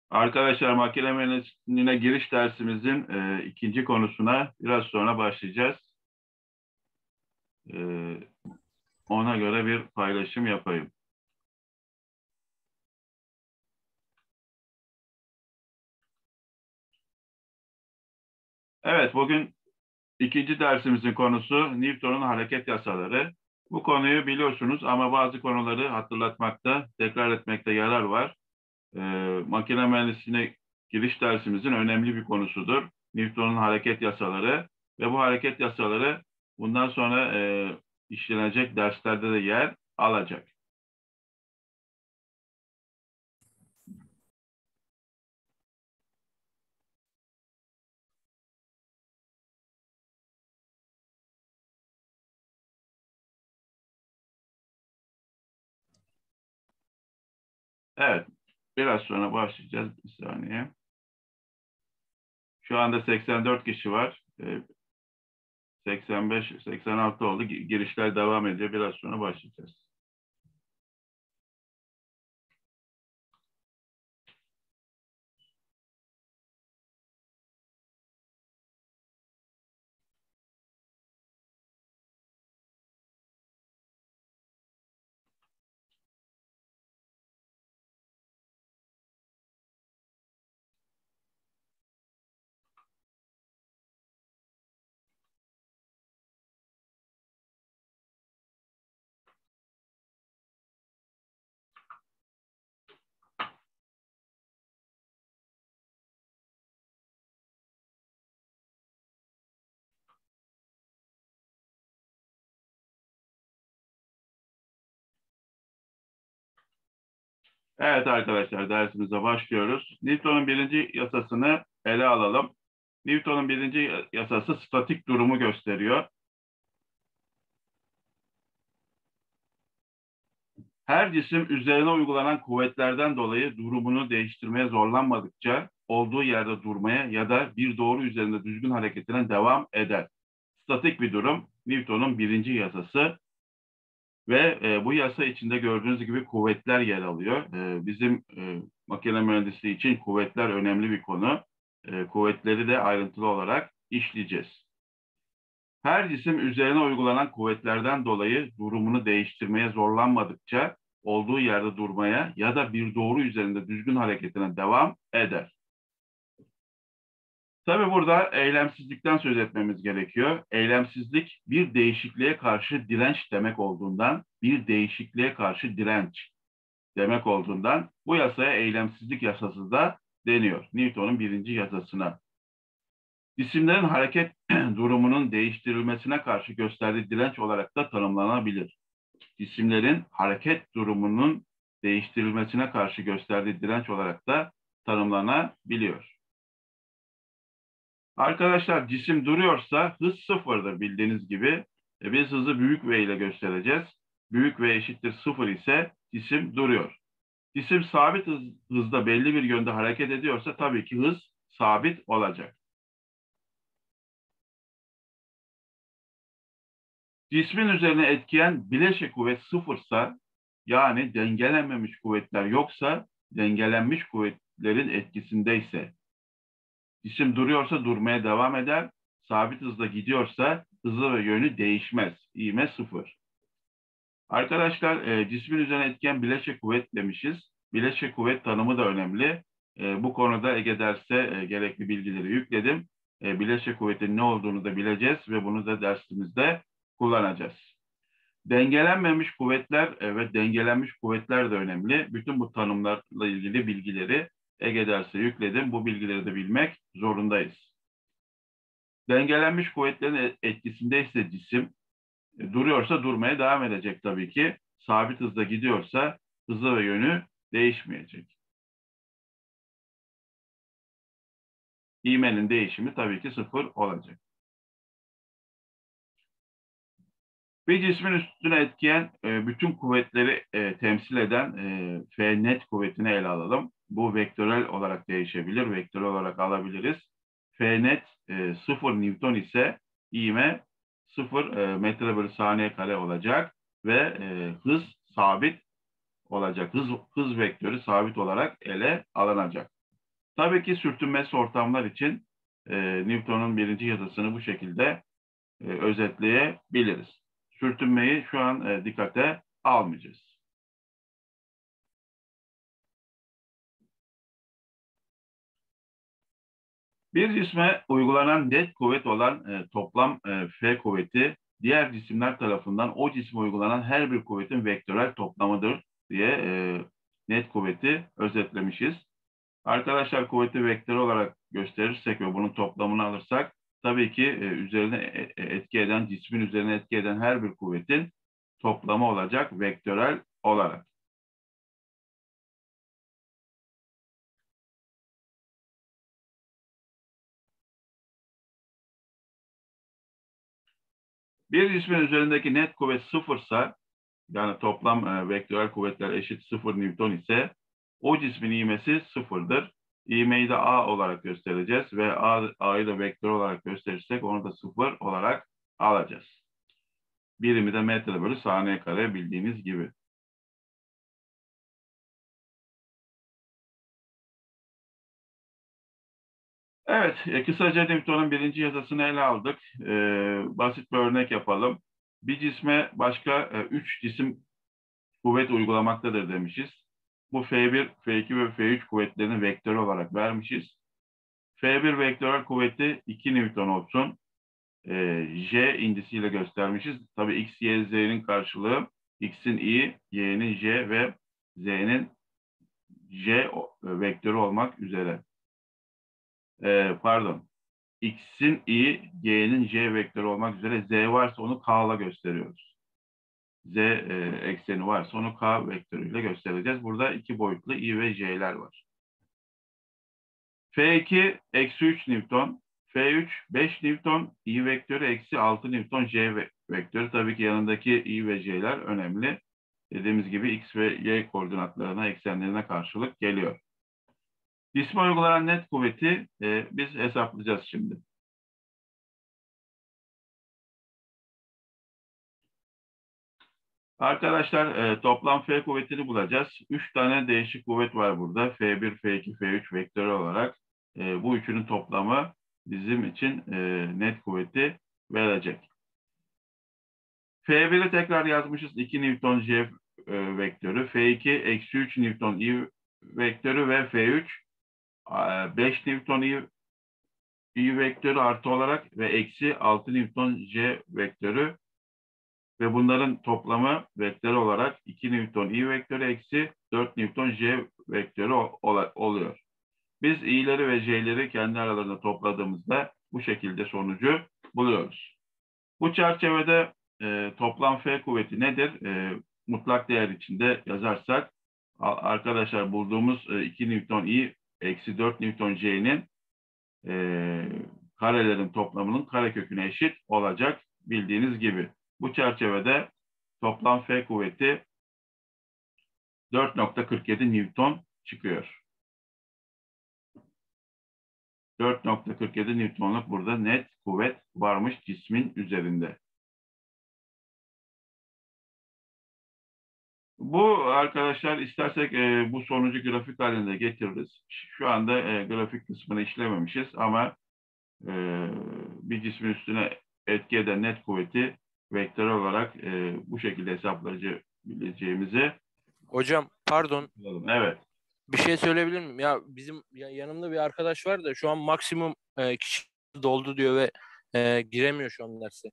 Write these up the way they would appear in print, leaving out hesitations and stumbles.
Arkadaşlar makine mühendisliğine giriş dersimizin ikinci konusuna biraz sonra başlayacağız. E, Ona göre bir paylaşım yapayım. Evet, bugün ikinci dersimizin konusu Newton'un hareket yasaları. Bu konuyu biliyorsunuz ama bazı konuları hatırlatmakta, tekrar etmekte yarar var. E, Makine mühendisliğine giriş dersimizin önemli bir konusudur. Newton'un hareket yasaları ve bu hareket yasaları bundan sonra işlenecek derslerde de yer alacak. Evet, biraz sonra başlayacağız. Bir saniye. Şu anda 84 kişi var. 85, 86 oldu. Girişler devam ediyor. Biraz sonra başlayacağız. Evet arkadaşlar, dersimize başlıyoruz. Newton'un birinci yasasını ele alalım. Newton'un birinci yasası statik durumu gösteriyor. Her cisim üzerine uygulanan kuvvetlerden dolayı durumunu değiştirmeye zorlanmadıkça olduğu yerde durmaya ya da bir doğru üzerinde düzgün hareketine devam eder. Statik bir durum Newton'un birinci yasası ve bu yasa içinde gördüğünüz gibi kuvvetler yer alıyor. Bizim makine mühendisliği için kuvvetler önemli bir konu. Kuvvetleri de ayrıntılı olarak işleyeceğiz. Her cisim üzerine uygulanan kuvvetlerden dolayı durumunu değiştirmeye zorlanmadıkça olduğu yerde durmaya ya da bir doğru üzerinde düzgün hareketine devam eder. Tabii burada eylemsizlikten söz etmemiz gerekiyor. Eylemsizlik bir değişikliğe karşı direnç demek olduğundan, bir değişikliğe karşı direnç demek olduğundan bu yasaya eylemsizlik yasası da deniyor. Newton'un birinci yasasına. Cisimlerin hareket durumunun değiştirilmesine karşı gösterdiği direnç olarak da tanımlanabilir. Cisimlerin hareket durumunun değiştirilmesine karşı gösterdiği direnç olarak da tanımlanabiliyor. Arkadaşlar cisim duruyorsa hız sıfırdır bildiğiniz gibi. Biz hızı büyük V ile göstereceğiz. Büyük V eşittir sıfır ise cisim duruyor. Cisim sabit hızda belli bir yönde hareket ediyorsa tabii ki hız sabit olacak. Cismin üzerine etkileyen bileşik kuvvet sıfırsa, yani dengelenmemiş kuvvetler yoksa, dengelenmiş kuvvetlerin etkisindeyse, cisim duruyorsa durmaya devam eder, sabit hızla gidiyorsa hızı ve yönü değişmez. İğme sıfır. Arkadaşlar cismin üzerine etkileyen bileşik kuvvet demişiz. Bileşik kuvvet tanımı da önemli. Bu konuda Ege derse gerekli bilgileri yükledim. Bileşik kuvvetin ne olduğunu da bileceğiz ve bunu da dersimizde kullanacağız. Dengelenmemiş kuvvetler ve dengelenmiş kuvvetler de önemli. Bütün bu tanımlarla ilgili bilgileri Ege derse yükledim. Bu bilgileri de bilmek zorundayız. Dengelenmiş kuvvetlerin etkisindeyse cisim, duruyorsa durmaya devam edecek tabii ki. Sabit hızda gidiyorsa hızı ve yönü değişmeyecek. İğmenin değişimi tabii ki sıfır olacak. Bir cismin üstüne etkileyen bütün kuvvetleri temsil eden F net kuvvetini ele alalım. Bu vektörel olarak değişebilir, vektörel olarak alabiliriz. F net 0 Newton ise ivme 0 metre bölü saniye kare olacak ve hız sabit olacak. Hız vektörü sabit olarak ele alınacak. Tabii ki sürtünmesiz ortamlar için Newton'un birinci yasasını bu şekilde özetleyebiliriz. Sürtünmeyi şu an dikkate almayacağız. Bir cisme uygulanan net kuvvet olan toplam F kuvveti diğer cisimler tarafından o cisme uygulanan her bir kuvvetin vektörel toplamıdır diye net kuvveti özetlemişiz. Arkadaşlar kuvveti vektör olarak gösterirsek ve bunun toplamını alırsak tabii ki üzerine etki eden, cismin üzerine etki eden her bir kuvvetin toplamı olacak vektörel olarak. Bir cismin üzerindeki net kuvvet sıfırsa, yani toplam vektörel kuvvetler eşit 0 Newton ise o cismin ivmesi sıfırdır. İvmeyi de A olarak göstereceğiz ve A'yı da vektör olarak gösterirsek onu da 0 olarak alacağız. Birimi de metre bölü saniye kare bildiğiniz gibi. Evet, kısaca Newton'un birinci yasasını ele aldık. Basit bir örnek yapalım. Bir cisme başka 3 cisim kuvvet uygulamaktadır demişiz. Bu F1, F2 ve F3 kuvvetlerini vektör olarak vermişiz. F1 vektörel kuvveti 2 Newton olsun. J indisiyle göstermişiz. Tabii X, Y, Z'nin karşılığı X'in I, Y'nin J ve Z'nin J vektörü olmak üzere. Pardon. X'in I, Y'nin J vektörü olmak üzere Z varsa onu K'la gösteriyoruz. Z ekseni varsa onu K vektörüyle göstereceğiz. Burada iki boyutlu I ve J'ler var. F2 eksi 3 Newton, F3 5 Newton, I vektörü eksi 6 Newton J vektörü. Tabii ki yanındaki I ve J'ler önemli. Dediğimiz gibi X ve Y koordinatlarına, eksenlerine karşılık geliyor. Cisme uygulanan net kuvveti biz hesaplayacağız şimdi. Arkadaşlar toplam F kuvvetini bulacağız. 3 tane değişik kuvvet var burada. F1, F2, F3 vektörü olarak. Bu üçünün toplamı bizim için net kuvveti verecek. F1'i tekrar yazmışız. 2 Newton J vektörü. F2 eksi 3 Newton I vektörü ve F3 5 Newton I vektörü artı olarak ve eksi 6 Newton J vektörü ve bunların toplamı vektör olarak 2 Newton I vektörü eksi 4 Newton J vektörü oluyor. Biz i'leri ve j'leri kendi aralarında topladığımızda bu şekilde sonucu buluyoruz. Bu çerçevede toplam F kuvveti nedir? Mutlak değer içinde yazarsak arkadaşlar bulduğumuz 2 Newton I eksi 4 Newton J'nin karelerin toplamının kareköküne eşit olacak bildiğiniz gibi. Bu çerçevede toplam F kuvveti 4,47 Newton çıkıyor. 4,47 Newton'luk burada net kuvvet varmış cismin üzerinde. Bu arkadaşlar istersek bu sonucu grafik halinde getiririz. Şu anda grafik kısmını işlememişiz ama bir cismin üstüne etki eden net kuvveti vektör olarak bu şekilde hesaplayabileceğimizi. Hocam pardon. Evet. Bir şey söyleyebilir miyim? Ya bizim yanımda bir arkadaş var da şu an maksimum kişi doldu diyor ve giremiyor şu an derse.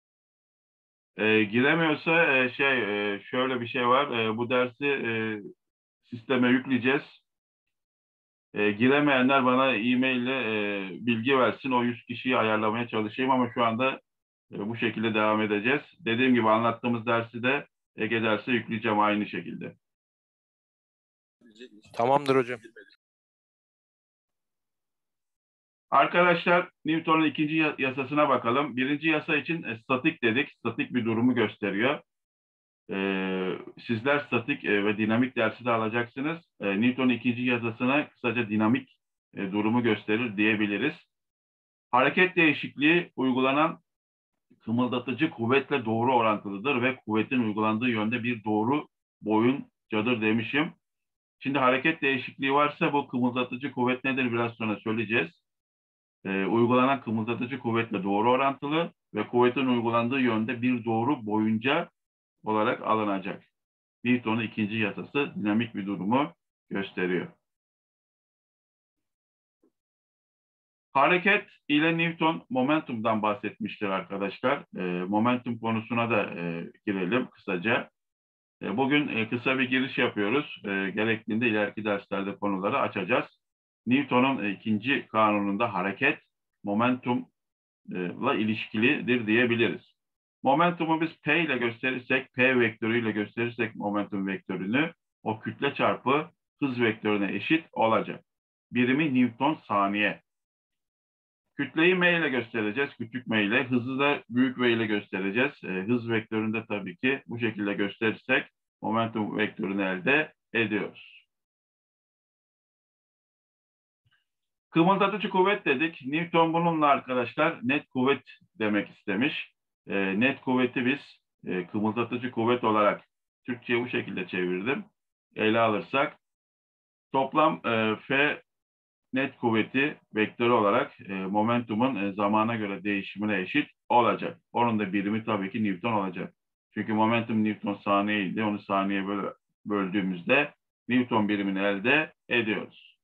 Giremiyorsa şöyle bir şey var. Bu dersi sisteme yükleyeceğiz. Giremeyenler bana e-mail ile bilgi versin. O 100 kişiyi ayarlamaya çalışayım ama şu anda bu şekilde devam edeceğiz. Dediğim gibi anlattığımız dersi de Ege dersi yükleyeceğim aynı şekilde. Tamamdır hocam. Arkadaşlar Newton'un ikinci yasasına bakalım. Birinci yasa için statik dedik. Statik bir durumu gösteriyor. Sizler statik ve dinamik dersi de alacaksınız. Newton'un ikinci yasasına kısaca dinamik durumu gösterir diyebiliriz. Hareket değişikliği uygulanan kımıldatıcı kuvvetle doğru orantılıdır ve kuvvetin uygulandığı yönde bir doğru boyuncadır demişim. Şimdi hareket değişikliği varsa bu kımıldatıcı kuvvet nedir biraz sonra söyleyeceğiz. Uygulanan kımıldatıcı kuvvetle doğru orantılı ve kuvvetin uygulandığı yönde bir doğru boyunca olarak alınacak. Newton'un ikinci yasası dinamik bir durumu gösteriyor. Hareket ile Newton momentumdan bahsetmiştir arkadaşlar. Momentum konusuna da girelim kısaca. Bugün kısa bir giriş yapıyoruz. Gerektiğinde ileriki derslerde konuları açacağız. Newton'un ikinci kanununda hareket momentumla ilişkilidir diyebiliriz. Momentumu biz P ile gösterirsek, P vektörüyle gösterirsek momentum vektörünü o kütle çarpı hız vektörüne eşit olacak. Birimi Newton saniye. Kütleyi M ile göstereceğiz, küçük M ile. Hızı da büyük V ile göstereceğiz. Hız vektöründe tabii ki bu şekilde gösterirsek momentum vektörünü elde ediyoruz. Kımıldatıcı kuvvet dedik. Newton bununla arkadaşlar net kuvvet demek istemiş. Net kuvveti biz kımıldatıcı kuvvet olarak Türkçe'ye bu şekilde çevirdim. Ele alırsak toplam F net kuvveti vektörü olarak momentumun zamana göre değişimine eşit olacak. Onun da birimi tabii ki Newton olacak. Çünkü momentum Newton saniyeydi. Onu saniye böldüğümüzde Newton birimini elde ediyoruz.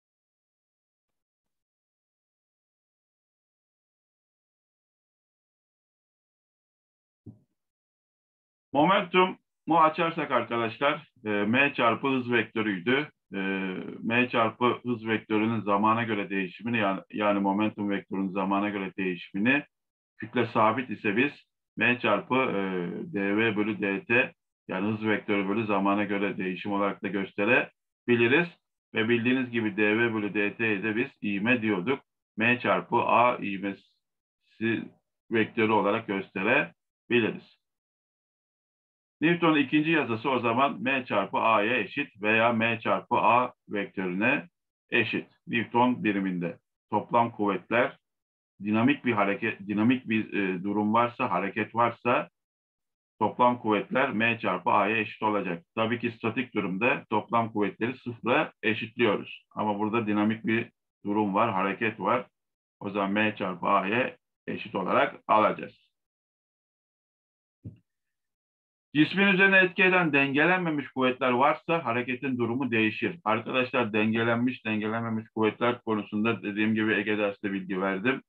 Momentumu açarsak arkadaşlar m çarpı hız vektörüydü. M çarpı hız vektörünün zamana göre değişimini yani momentum vektörünün zamana göre değişimini kütle sabit ise biz m çarpı dv bölü dt yani hız vektörü bölü zamana göre değişim olarak da gösterebiliriz. Ve bildiğiniz gibi dv bölü dt'ye de biz ivme diyorduk. M çarpı a ivmesi vektörü olarak gösterebiliriz. Newton'un ikinci yasası o zaman m çarpı a'ya eşit veya m çarpı a vektörüne eşit. Newton biriminde toplam kuvvetler dinamik bir durum varsa, hareket varsa toplam kuvvetler m çarpı a'ya eşit olacak. Tabii ki statik durumda toplam kuvvetleri sıfıra eşitliyoruz. Ama burada dinamik bir durum var, hareket var. O zaman m çarpı a'ya eşit olarak alacağız. Cismin üzerine etki eden dengelenmemiş kuvvetler varsa hareketin durumu değişir. Arkadaşlar dengelenmemiş kuvvetler konusunda dediğim gibi Ege derste bilgi verdim.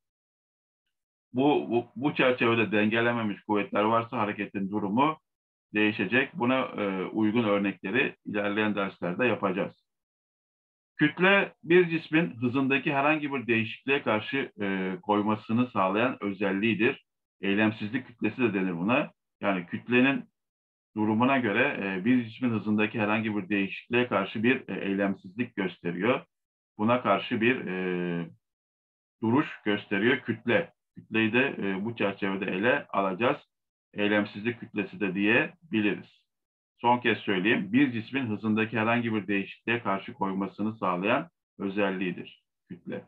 Bu çerçevede dengelenmemiş kuvvetler varsa hareketin durumu değişecek. Buna uygun örnekleri ilerleyen derslerde yapacağız. Kütle bir cismin hızındaki herhangi bir değişikliğe karşı koymasını sağlayan özelliğidir. Eylemsizlik kütlesi de denir buna. Yani kütlenin durumuna göre bir cismin hızındaki herhangi bir değişikliğe karşı bir eylemsizlik gösteriyor. Buna karşı bir duruş gösteriyor kütle. Kütleyi de bu çerçevede ele alacağız. Eylemsizlik kütlesi de diyebiliriz. Son kez söyleyeyim. Bir cismin hızındaki herhangi bir değişikliğe karşı koymasını sağlayan özelliğidir kütle.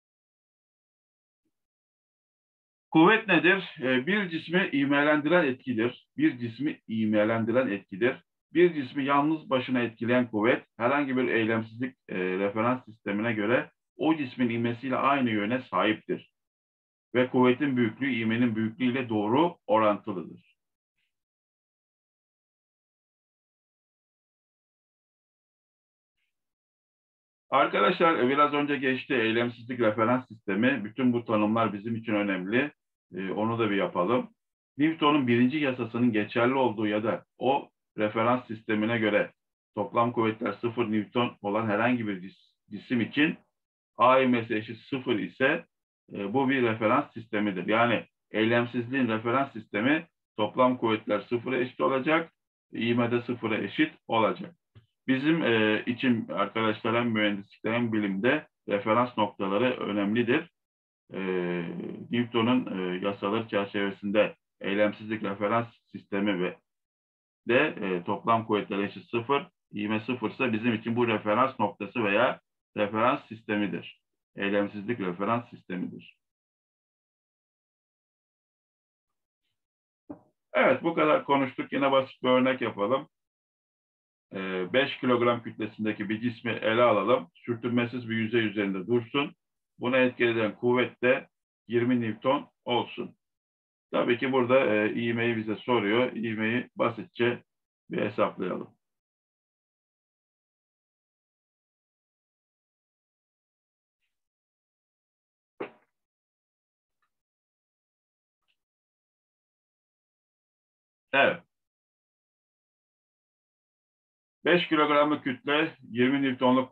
Kuvvet nedir? Bir cismi ivmelendiren etkidir. Bir cismi ivmelendiren etkidir. Bir cismi yalnız başına etkileyen kuvvet herhangi bir eylemsizlik referans sistemine göre o cismin ivmesiyle aynı yöne sahiptir. Ve kuvvetin büyüklüğü ivmenin büyüklüğüyle doğru orantılıdır. Arkadaşlar biraz önce geçti eylemsizlik referans sistemi. Bütün bu tanımlar bizim için önemli. Onu da bir yapalım. Newton'un birinci yasasının geçerli olduğu ya da o referans sistemine göre toplam kuvvetler 0 Newton olan herhangi bir cisim için A ivmesi eşit 0 ise bu bir referans sistemidir. Yani eylemsizliğin referans sistemi toplam kuvvetler 0'a eşit olacak, ivme de 0'a eşit olacak. Bizim için arkadaşlar hem mühendislikte hem bilimde referans noktaları önemlidir. Newton'un yasaları çerçevesinde eylemsizlik referans sistemi ve de toplam kuvvetler eşit 0, ivme 0 ise bizim için bu referans noktası veya referans sistemidir. Eylemsizlik referans sistemidir. Evet, bu kadar konuştuk. Yine basit bir örnek yapalım. 5 kilogram kütlesindeki bir cismi ele alalım. Sürtünmesiz bir yüzey üzerinde dursun. Buna etki eden kuvvet de 20 Newton olsun. Tabii ki burada ivmeyi bize soruyor. İvmeyi basitçe bir hesaplayalım. Evet. 5 kilogramlık kütle 20 Newton'luk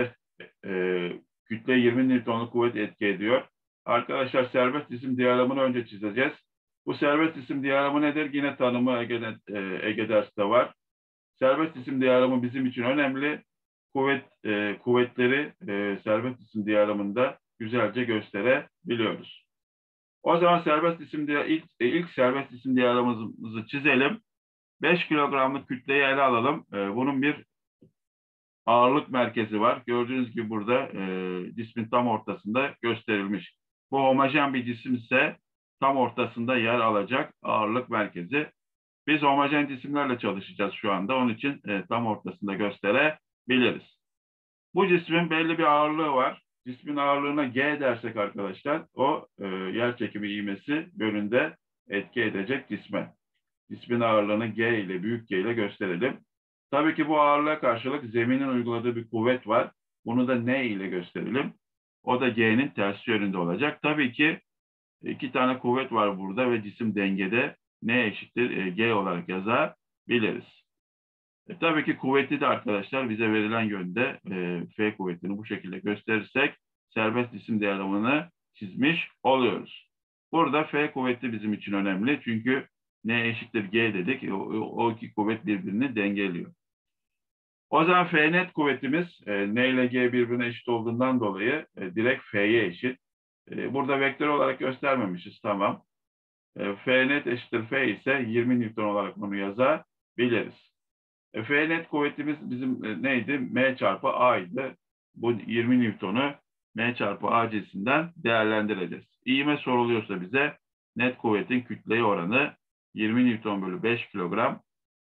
kütle 20 Newton'luk kuvvet etki ediyor. Arkadaşlar serbest cisim diyagramını önce çizeceğiz. Bu serbest cisim diyagramı nedir? Yine tanımı Ege derste var. Serbest cisim diyagramı bizim için önemli. Kuvvetleri serbest cisim diyagramında güzelce gösterebiliyoruz. O zaman ilk serbest cisim diyagramımızı çizelim. 5 kilogramlık kütleyi ele alalım. Bunun bir ağırlık merkezi var. Gördüğünüz gibi burada cismin tam ortasında gösterilmiş. Bu homojen bir cisim ise tam ortasında yer alacak ağırlık merkezi. Biz homojen cisimlerle çalışacağız şu anda. Onun için tam ortasında gösterebiliriz. Bu cismin belli bir ağırlığı var. Cismin ağırlığına G dersek arkadaşlar, o yer çekimi ivmesi yönünde etki edecek cisme. Cismin ağırlığını G ile, büyük G ile gösterelim. Tabii ki bu ağırlığa karşılık zeminin uyguladığı bir kuvvet var. Bunu da N ile gösterelim. O da G'nin tersi yönünde olacak. Tabii ki iki tane kuvvet var burada ve cisim dengede. N eşittir G olarak yazabiliriz. Tabii ki kuvveti de arkadaşlar bize verilen yönde F kuvvetini bu şekilde gösterirsek serbest cisim diyagramını çizmiş oluyoruz. Burada F kuvveti bizim için önemli çünkü N eşittir G dedik. O iki kuvvet birbirini dengeliyor. O zaman F net kuvvetimiz N ile G birbirine eşit olduğundan dolayı direkt F'ye eşit. Burada vektör olarak göstermemişiz, tamam. F net eşittir F ise 20 Newton olarak bunu yazabiliriz. F net kuvvetimiz bizim neydi? M çarpı A'ydı. Bu 20 Newton'u M çarpı A cinsinden değerlendireceğiz. İğme soruluyorsa bize net kuvvetin kütleye oranı 20 Newton bölü 5 kilogram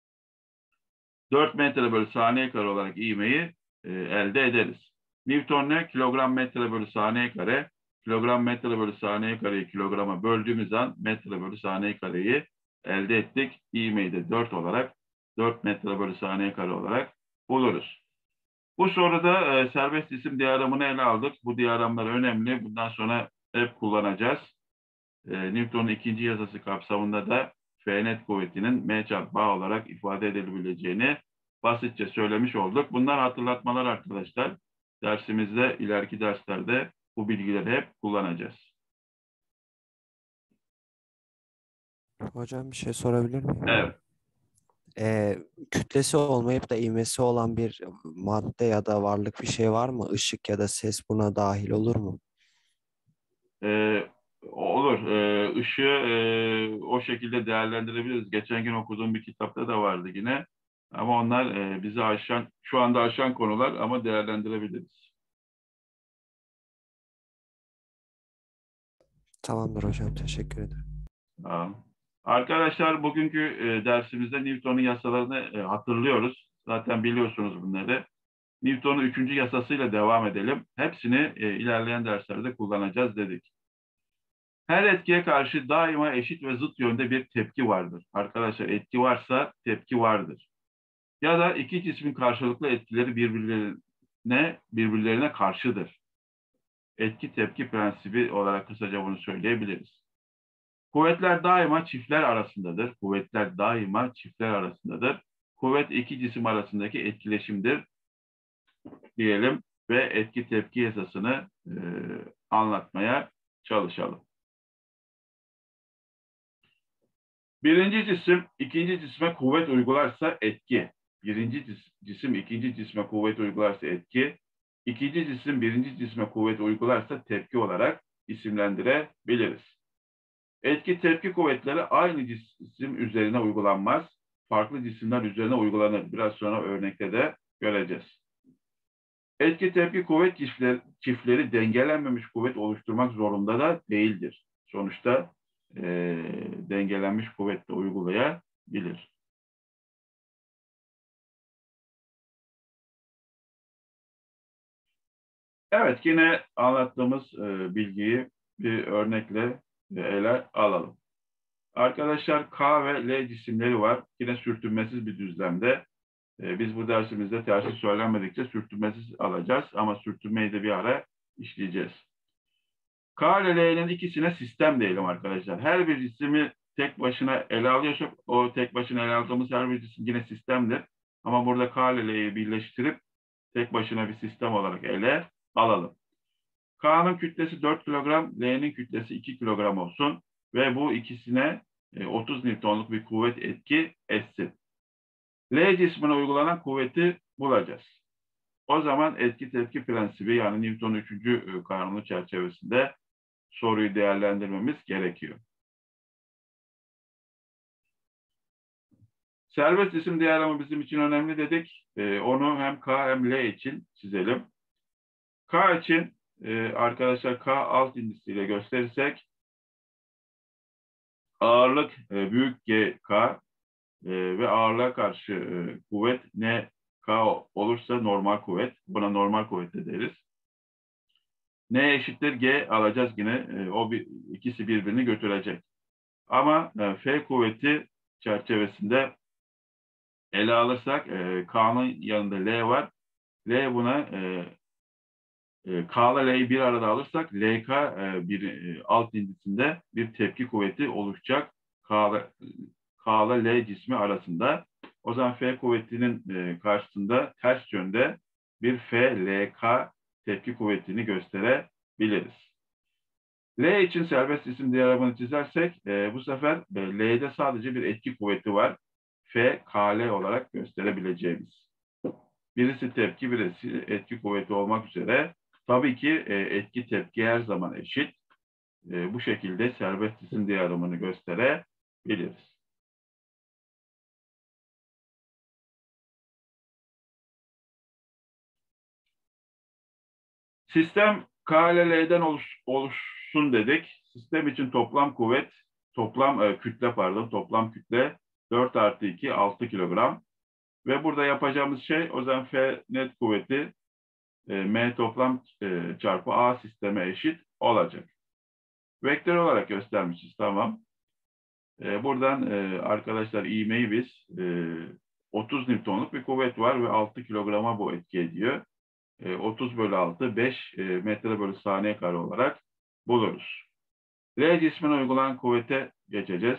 4 metre bölü saniye kare olarak ivmeyi elde ederiz. Newton ne? Kilogram metre bölü saniye kare. Kilogram metre bölü saniye kareyi kilograma böldüğümüz an metre bölü saniye kareyi elde ettik. İvmeyi de 4 metre bölü saniye kare olarak buluruz. Bu soruda serbest cisim diyagramını ele aldık. Bu diyagramlar önemli. Bundan sonra hep kullanacağız. Newton'un ikinci yasası kapsamında da F net kuvvetinin M çarpı A olarak ifade edilebileceğini basitçe söylemiş olduk. Bunlar hatırlatmalar arkadaşlar. Dersimizde, ileriki derslerde bu bilgileri hep kullanacağız. Hocam bir şey sorabilir miyim? Evet. Kütlesi olmayıp da ivmesi olan bir madde ya da varlık bir şey var mı? Işık ya da ses buna dahil olur mu? Olur. Işığı o şekilde değerlendirebiliriz. Geçen gün okuduğum bir kitapta da vardı yine. Ama onlar bizi şu anda aşan konular ama değerlendirebiliriz. Tamamdır hocam. Teşekkür ederim. Tamam. Arkadaşlar bugünkü dersimizde Newton'un yasalarını hatırlıyoruz. Zaten biliyorsunuz bunları. Newton'un 3. yasasıyla devam edelim. Hepsini ilerleyen derslerde kullanacağız dedik. Her etkiye karşı daima eşit ve zıt yönde bir tepki vardır. Arkadaşlar etki varsa tepki vardır. Ya da iki cismin karşılıklı etkileri birbirlerine karşıdır. Etki tepki prensibi olarak kısaca bunu söyleyebiliriz. Kuvvetler daima çiftler arasındadır. Kuvvetler daima çiftler arasındadır. Kuvvet iki cisim arasındaki etkileşimdir diyelim ve etki tepki yasasını anlatmaya çalışalım. Birinci cisim ikinci cisme kuvvet uygularsa etki. Birinci cisim ikinci cisme kuvvet uygularsa etki. İkinci cisim birinci cisme kuvvet uygularsa tepki olarak isimlendirebiliriz. Etki tepki kuvvetleri aynı cisim üzerine uygulanmaz. Farklı cisimler üzerine uygulanır. Biraz sonra örnekte de göreceğiz. Etki tepki kuvvet çiftleri dengelenmemiş kuvvet oluşturmak zorunda da değildir. Sonuçta dengelenmiş kuvvetle uygulayabilir. Evet, yine anlattığımız bilgiyi bir örnekle ele alalım. Arkadaşlar K ve L cisimleri var. Yine sürtünmesiz bir düzlemde. Biz bu dersimizde tersi söylenmedikçe sürtünmesiz alacağız ama sürtünmeyi de bir ara işleyeceğiz. K ile L'nin ikisine sistem diyelim arkadaşlar. Her bir cismi tek başına ele alıyorsak o tek başına ele aldığımız her bir cisim yine sistemdir. Ama burada K ile L'yi birleştirip tek başına bir sistem olarak ele alalım. K'nın kütlesi 4 kilogram, L'nin kütlesi 2 kilogram olsun ve bu ikisine 30 Newton'luk bir kuvvet etki etsin. L cismine uygulanan kuvveti bulacağız. O zaman etki tepki prensibi yani Newton'un 3. kanunu çerçevesinde soruyu değerlendirmemiz gerekiyor. Serbest cisim diyagramı bizim için önemli dedik. Onu hem K hem L için çizelim. K için arkadaşlar K alt indisiyle gösterirsek ağırlık büyük GK ve ağırlığa karşı kuvvet ne K olursa normal kuvvet. Buna normal kuvvet de deriz. N eşittir G alacağız yine. İkisi birbirini götürecek. Ama F kuvveti çerçevesinde ele alırsak K'nın yanında L var. L buna K ile L'yi bir arada alırsak LK bir alt indisinde bir tepki kuvveti oluşacak K ile L cismi arasında. O zaman F kuvvetinin karşısında ters yönde bir F, LK tepki kuvvetini gösterebiliriz. L için serbest cisim diyagramını çizersek bu sefer L'de sadece bir etki kuvveti var. F, KL olarak gösterebileceğimiz. Birisi tepki, birisi etki kuvveti olmak üzere. Tabii ki etki tepki her zaman eşit. Bu şekilde serbest cisim diyagramını gösterebiliriz. Sistem K ile L'den oluşsun dedik. Sistem için toplam kuvvet, toplam kütle 4 artı 2, 6 kilogram. Ve burada yapacağımız şey o zaman F net kuvveti M toplam çarpı A sisteme eşit olacak. Vektör olarak göstermişiz, tamam. Buradan arkadaşlar ivmeyi biz 30 Newton'luk bir kuvvet var ve 6 kilograma bu etki ediyor. 30 bölü 6, 5 metre bölü saniye kare olarak buluruz. L cismine uygulanan kuvvete geçeceğiz.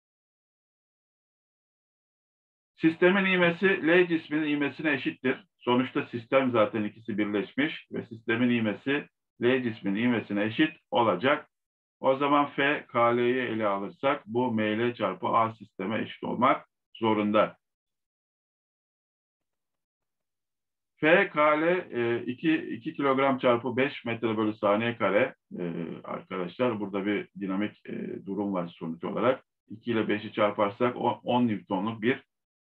Sistemin ivmesi L cisminin ivmesine eşittir. Sonuçta sistem zaten ikisi birleşmiş ve sistemin ivmesi L cisminin ivmesine eşit olacak. O zaman F, KL'yi ele alırsak bu ML çarpı A sisteme eşit olmak zorunda. F, KL 2 kilogram çarpı 5 metre bölü saniye kare. Arkadaşlar burada bir dinamik durum var sonuç olarak. 2 ile 5'i çarparsak 10 Newton'luk bir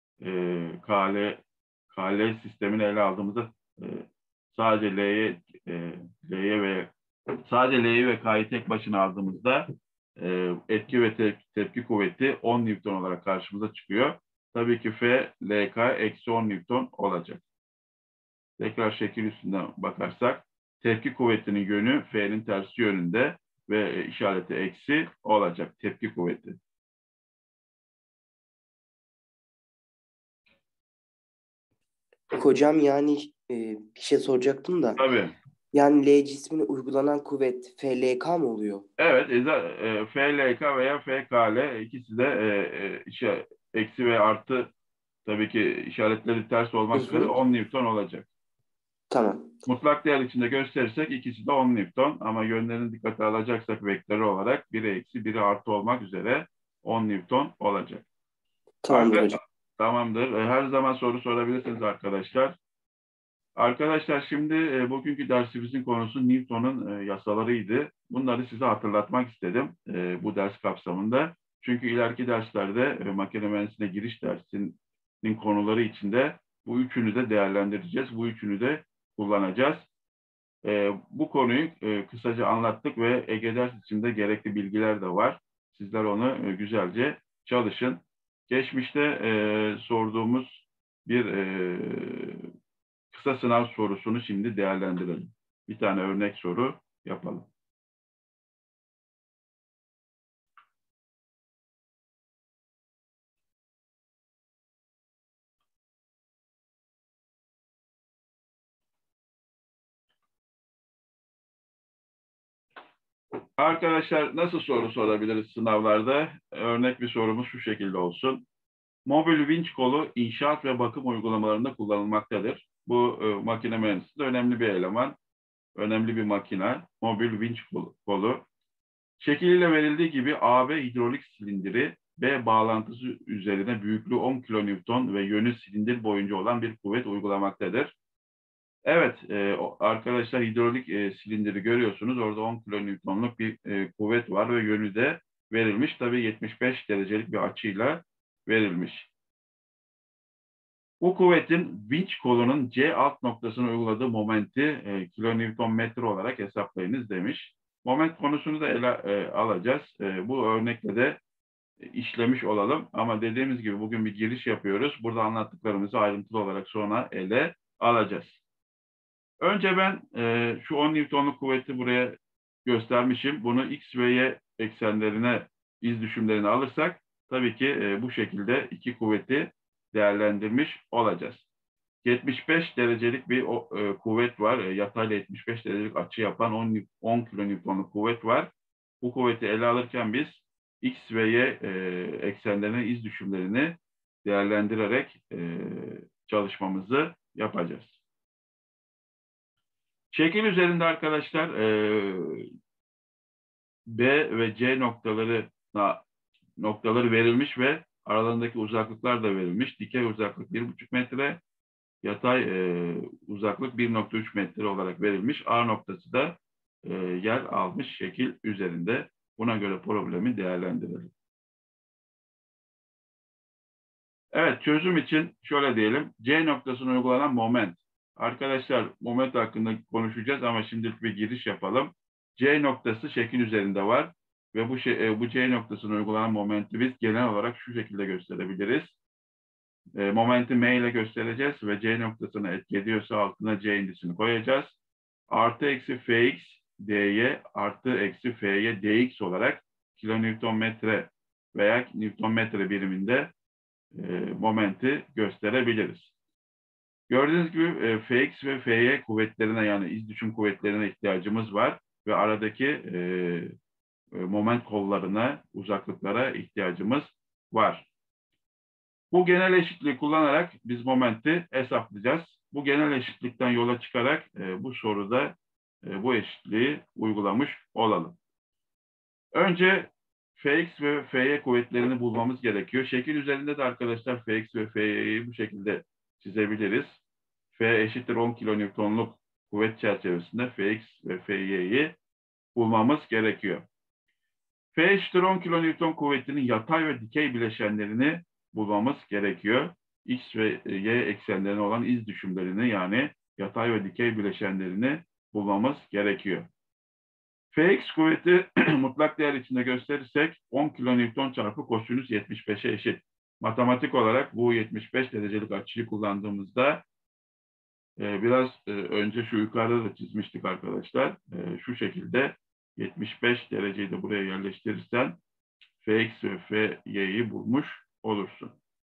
KL sistemini ele aldığımızda sadece L'yi ve K'yı tek başına aldığımızda etki ve tepki kuvveti 10 Newton olarak karşımıza çıkıyor. Tabii ki F, LK eksi 10 Newton olacak. Tekrar şekil üstünden bakarsak tepki kuvvetinin yönü F'nin tersi yönünde ve işareti eksi olacak tepki kuvveti. Hocam yani bir şey soracaktım da. Tabii. Yani L cismine uygulanan kuvvet FLK mı oluyor? Evet, FLK veya FKL ikisi de eksi ve artı tabii ki işaretleri ters olmak üzere 10 Newton olacak. Tamam. Mutlak değer içinde gösterirsek ikisi de 10 Newton ama yönlerini dikkate alacaksak vektörü olarak biri eksi biri artı olmak üzere 10 Newton olacak. Tamamdır hocam. Tamamdır. Her zaman soru sorabilirsiniz arkadaşlar. Arkadaşlar şimdi bugünkü dersimizin konusu Newton'un yasalarıydı. Bunları size hatırlatmak istedim bu ders kapsamında. Çünkü ileriki derslerde makine mühendisliğine giriş dersinin konuları içinde bu üçünü de değerlendireceğiz. Bu üçünü de kullanacağız. Bu konuyu kısaca anlattık ve Ege ders içinde gerekli bilgiler de var. Sizler onu güzelce çalışın. Geçmişte sorduğumuz bir kısa sınav sorusunu şimdi değerlendirelim. bir tane örnek soru yapalım. Arkadaşlar nasıl soru sorabiliriz sınavlarda? Örnek bir sorumuz şu şekilde olsun. Mobil vinç kolu inşaat ve bakım uygulamalarında kullanılmaktadır. Bu makine mühendisliğinde önemli bir eleman, önemli bir makine. Mobil vinç kolu. Şekliyle verildiği gibi AB hidrolik silindiri B bağlantısı üzerine büyüklüğü 10 kilonewton ve yönü silindir boyunca olan bir kuvvet uygulamaktadır. Evet, arkadaşlar hidrolik silindiri görüyorsunuz. Orada 10 kilonewtonluk bir kuvvet var ve yönü de verilmiş. Tabii 75 derecelik bir açıyla verilmiş. Bu kuvvetin vinç kolunun C alt noktasına uyguladığı momenti kilonewton metre olarak hesaplayınız demiş. Moment konusunu da ele alacağız. Bu örnekle de işlemiş olalım. Ama dediğimiz gibi bugün bir giriş yapıyoruz. Burada anlattıklarımızı ayrıntılı olarak sonra ele alacağız. Önce ben şu 10 Newton'luk kuvveti buraya göstermişim. Bunu X ve Y eksenlerine, iz düşümlerine alırsak tabii ki bu şekilde iki kuvveti değerlendirmiş olacağız. 75 derecelik bir kuvvet var. Yatayla 75 derecelik açı yapan 10 kilonewtonluk kuvvet var. Bu kuvveti ele alırken biz X ve Y eksenlerine, iz düşümlerini değerlendirerek çalışmamızı yapacağız. Şekil üzerinde arkadaşlar B ve C noktaları verilmiş ve aralarındaki uzaklıklar da verilmiş. Dikey uzaklık 1,5 metre, yatay uzaklık 1,3 metre olarak verilmiş. A noktası da yer almış şekil üzerinde. Buna göre problemi değerlendirelim. Evet, çözüm için şöyle diyelim. C noktasına uygulanan moment. Arkadaşlar moment hakkında konuşacağız ama şimdilik bir giriş yapalım. C noktası şekil üzerinde var ve bu C noktasına uygulanan momenti biz genel olarak şu şekilde gösterebiliriz. Momenti M ile göstereceğiz ve C noktasına etki ediyorsa altına C indisini koyacağız. Artı eksi Fx dy artı eksi Fy dx olarak kilonewton metre veya Newton metre biriminde momenti gösterebiliriz. Gördüğünüz gibi Fx ve Fy kuvvetlerine, yani iz düşüm kuvvetlerine ihtiyacımız var ve aradaki moment kollarına, uzaklıklara ihtiyacımız var. Bu genel eşitliği kullanarak biz momenti hesaplayacağız. Bu genel eşitlikten yola çıkarak bu soruda bu eşitliği uygulamış olalım. Önce Fx ve Fy kuvvetlerini bulmamız gerekiyor. Şekil üzerinde de arkadaşlar Fx ve Fy'yi bu şekilde çizebiliriz. F eşittir 10 kilonewtonluk kuvvet çerçevesinde Fx ve Fy'yi bulmamız gerekiyor. F eşittir 10 kilonewton kuvvetinin yatay ve dikey bileşenlerini bulmamız gerekiyor. X ve Y eksenlerine olan iz düşümlerini, yani yatay ve dikey bileşenlerini bulmamız gerekiyor. Fx kuvveti mutlak değer içinde gösterirsek 10 kilonewton çarpı kosinüs 75'e eşit. Matematik olarak bu 75 derecelik açıyı kullandığımızda biraz önce şu yukarıda da çizmiştik arkadaşlar. Şu şekilde 75 dereceyi de buraya yerleştirirsen Fx ve Fy'yi bulmuş olursun.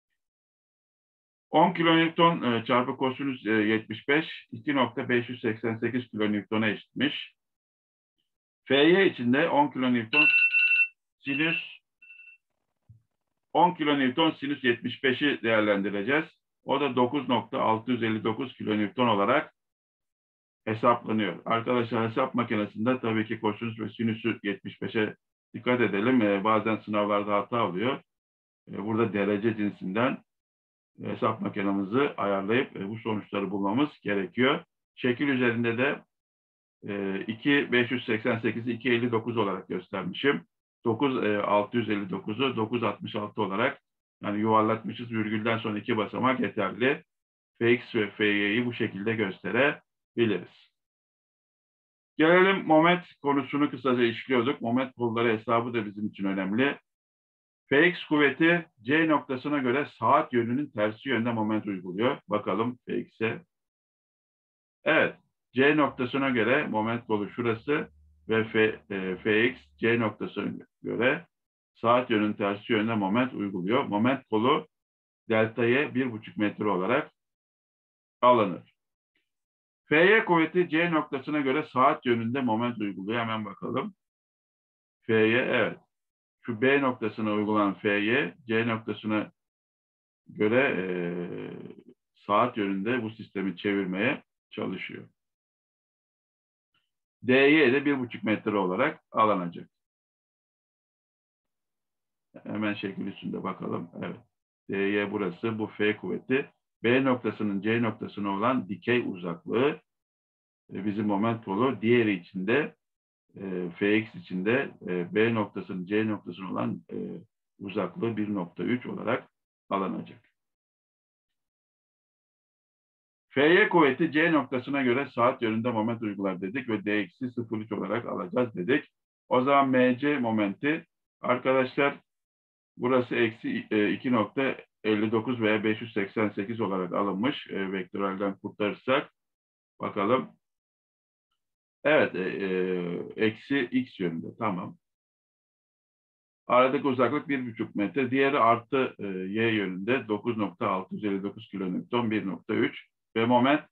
10 kilonewton çarpı kosinüs 75 2,588 kilonewton'a eşitmiş. Fy için de 10 kilonewton sinüs 75'i değerlendireceğiz. O da 9,659 kilonewton olarak hesaplanıyor. Arkadaşlar hesap makinesinde tabii ki kosinüs ve sinüsü 75'e dikkat edelim. Bazen sınavlarda hata oluyor. Burada derece cinsinden hesap makinemizi ayarlayıp bu sonuçları bulmamız gerekiyor. Şekil üzerinde de 2,588'i 2,59 olarak göstermişim. 9,659'u 9,66 olarak, yani yuvarlatmışız, virgülden sonra 2 basamak yeterli. Fx ve Fy'yi bu şekilde gösterebiliriz. Gelelim moment konusunu kısaca işliyorduk. Moment kolları hesabı da bizim için önemli. Fx kuvveti C noktasına göre saat yönünün tersi yönde moment uyguluyor. Bakalım Fx'e. Evet. C noktasına göre moment kolu şurası ve Fx C noktasına göre saat yönünün tersi yönde moment uyguluyor. Moment kolu delta'ya 1,5 metre olarak alınır. Fy kuvveti C noktasına göre saat yönünde moment uyguluyor. Hemen bakalım. Fy evet. Şu B noktasına uygulanan Fy C noktasına göre saat yönünde bu sistemi çevirmeye çalışıyor. Dy de 1,5 metre olarak alınacak. Hemen şekil üstünde bakalım. Evet. Dy burası. Bu F kuvveti. B noktasının C noktasına olan dikey uzaklığı bizim moment kolu. Diğeri içinde Fx içinde B noktasının C noktasına olan uzaklığı 1,3 olarak alınacak. Fy kuvveti C noktasına göre saat yönünde moment uygular dedik ve dx'i 0,3 olarak alacağız dedik. O zaman mc momenti arkadaşlar burası eksi 2,59 veya 588 olarak alınmış. Vektörelden kurtarırsak bakalım. Evet, eksi x yönünde. Tamam. Aradaki uzaklık 1,5 metre. Diğeri artı y yönünde 9,659 kilonewton 1,3 ve moment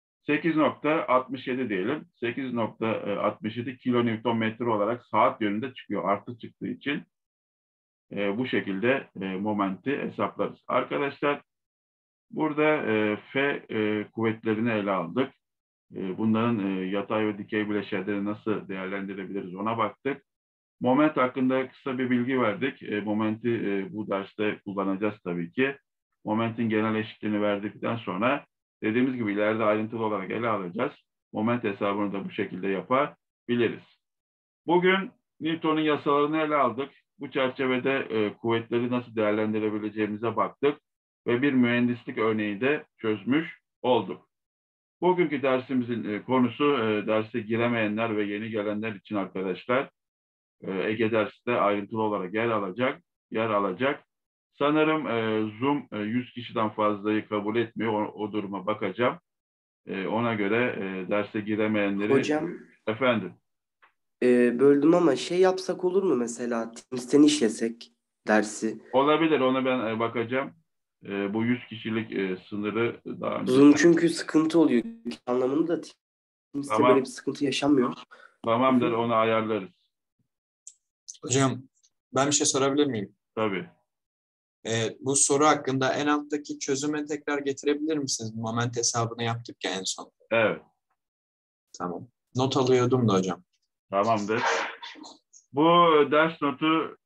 8,67 diyelim. 8,67 kilonewton metre olarak saat yönünde çıkıyor. Artı çıktığı için bu şekilde momenti hesaplarız. Arkadaşlar burada F kuvvetlerini ele aldık. Bunların yatay ve dikey bileşenleri nasıl değerlendirebiliriz ona baktık. Moment hakkında kısa bir bilgi verdik. Momenti bu derste kullanacağız tabii ki. Momentin genel eşitliğini verdikten sonra dediğimiz gibi ileride ayrıntılı olarak ele alacağız. Moment hesabını da bu şekilde yapabiliriz. Bugün Newton'un yasalarını ele aldık. Bu çerçevede kuvvetleri nasıl değerlendirebileceğimize baktık ve bir mühendislik örneği de çözmüş olduk. Bugünkü dersimizin konusu derse giremeyenler ve yeni gelenler için arkadaşlar. Ege dersi de ayrıntılı olarak yer alacak. Sanırım Zoom 100 kişiden fazlayı kabul etmiyor. O duruma bakacağım. Ona göre derse giremeyenleri... Hocam Efendim? böldüm ama şey yapsak olur mu mesela Teams'ten işlesek dersi? Olabilir. Ona ben bakacağım. Bu 100 kişilik sınırı daha önce... Zoom çünkü sıkıntı oluyor. Anlamında Teams'te böyle Tamam. bir sıkıntı yaşanmıyor. Tamamdır. Hı hı. Onu ayarlarız. Hocam ben bir şey sorabilir miyim? Tabii. Bu soru hakkında en alttaki çözüme tekrar getirebilir misiniz? Moment hesabını yaptık ya en son. Evet. Tamam. Not alıyordum da hocam. Tamamdır. Bu ders notu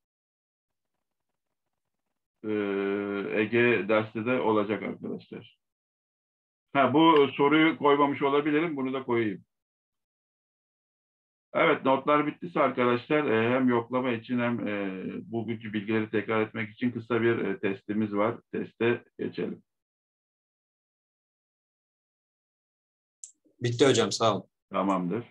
Ege derste de olacak arkadaşlar. Bu soruyu koymamış olabilirim. Bunu da koyayım. Evet, notlar bittiyse arkadaşlar hem yoklama için hem bugünkü bilgileri tekrar etmek için kısa bir testimiz var. Teste geçelim. Bitti hocam, sağ olun. Tamamdır.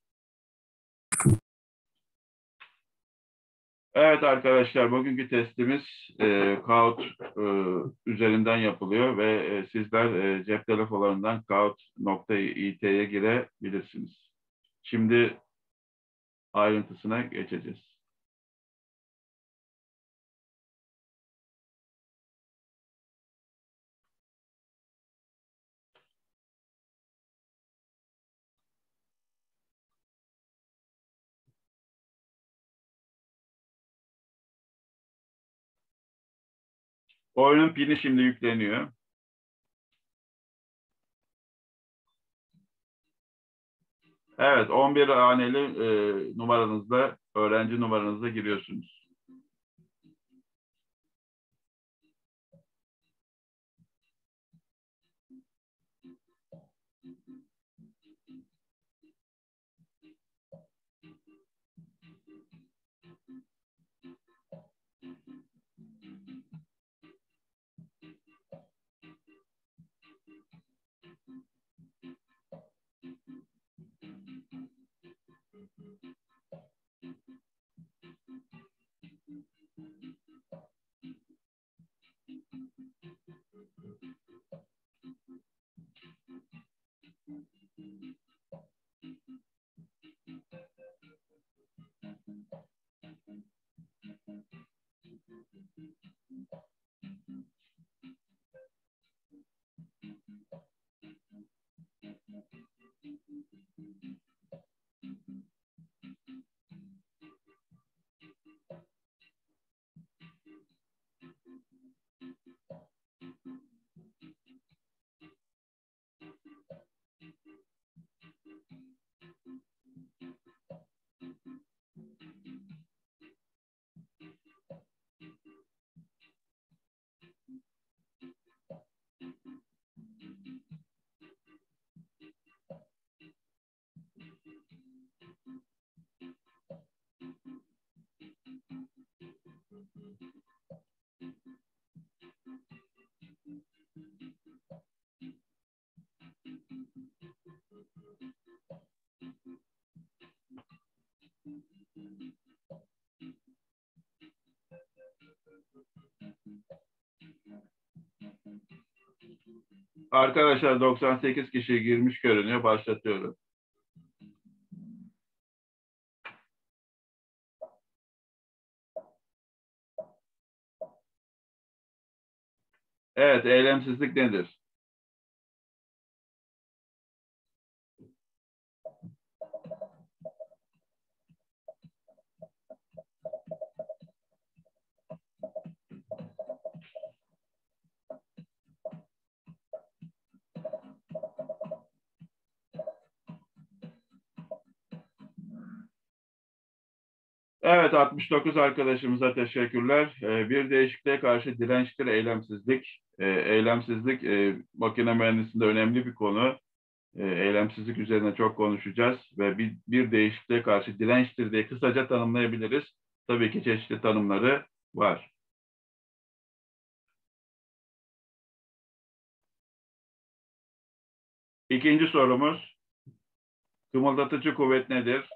Evet arkadaşlar, bugünkü testimiz Kahoot üzerinden yapılıyor ve sizler cep telefonlarından kahoot.it'ye girebilirsiniz. Şimdi ayrıntısına geçeceğiz. Oyunun pini şimdi yükleniyor. Evet, 11 haneli numaranızda, öğrenci numaranızda giriyorsunuz. Arkadaşlar 98 kişi girmiş görünüyor. Başlatıyorum. Evet, eylemsizlik nedir? Evet, 69 arkadaşımıza teşekkürler. Bir değişikliğe karşı dirençtir eylemsizlik. Eylemsizlik makine mühendisliğinde önemli bir konu. Eylemsizlik üzerine çok konuşacağız ve bir değişikliğe karşı dirençtir diye kısaca tanımlayabiliriz. Tabii ki çeşitli tanımları var. İkinci sorumuz, kımıldatıcı kuvvet nedir?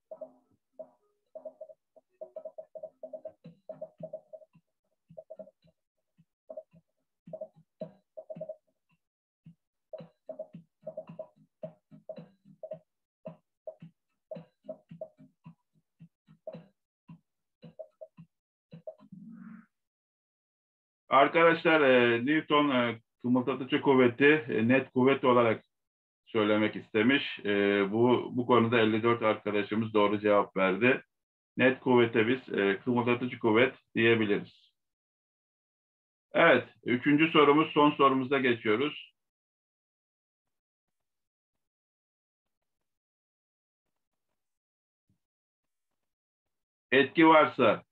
Arkadaşlar Newton kımıldatıcı kuvveti net kuvvet olarak söylemek istemiş. Bu konuda 54 arkadaşımız doğru cevap verdi. Net kuvvete biz kımıldatıcı kuvvet diyebiliriz. Evet, üçüncü sorumuz, son sorumuza geçiyoruz. Etki varsa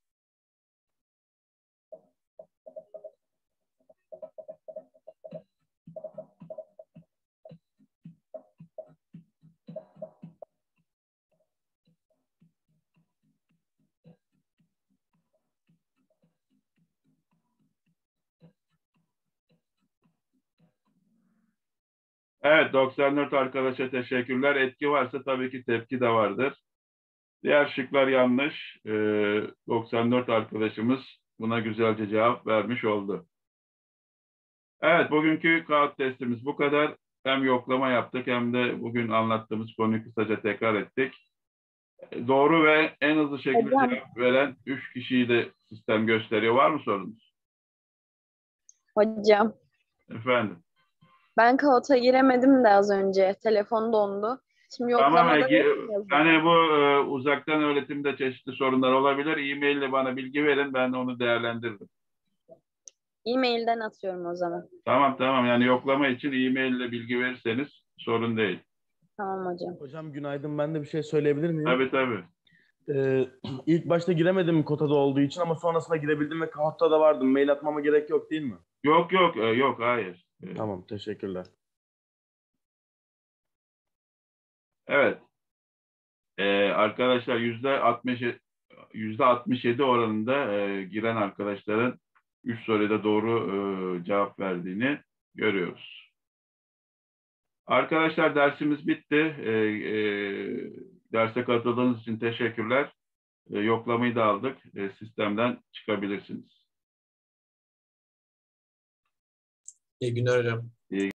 evet, 94 arkadaşa teşekkürler. Etki varsa tabii ki tepki de vardır. Diğer şıklar yanlış. 94 arkadaşımız buna güzelce cevap vermiş oldu. Evet, bugünkü kağıt testimiz bu kadar. Hem yoklama yaptık hem de bugün anlattığımız konuyu kısaca tekrar ettik. Doğru ve en hızlı şekilde Hocam. cevap veren 3 kişiyi de sistem gösteriyor. Var mı sorunuz? Hocam, Efendim. ben kağıta giremedim de az önce. Telefon dondu. Şimdi Tamam, yoklamada yok mu yazılı? hani bu uzaktan öğretimde çeşitli sorunlar olabilir. E-mail ile bana bilgi verin, ben onu değerlendiririm. E-mailden atıyorum o zaman. Tamam, yani yoklama için e-mail ile bilgi verirseniz sorun değil. Tamam hocam. Hocam günaydın. Ben de bir şey söyleyebilir miyim? Tabii. İlk başta giremedim kotada olduğu için ama sonrasında girebildim ve kağıtta da vardım. Mail atmama gerek yok değil mi? Yok, hayır. Tamam, teşekkürler. Evet. Arkadaşlar %67 oranında giren arkadaşların 3 soruda doğru cevap verdiğini görüyoruz. Arkadaşlar dersimiz bitti. Derse katıldığınız için teşekkürler. Yoklamayı da aldık. Sistemden çıkabilirsiniz. İyi günler hocam.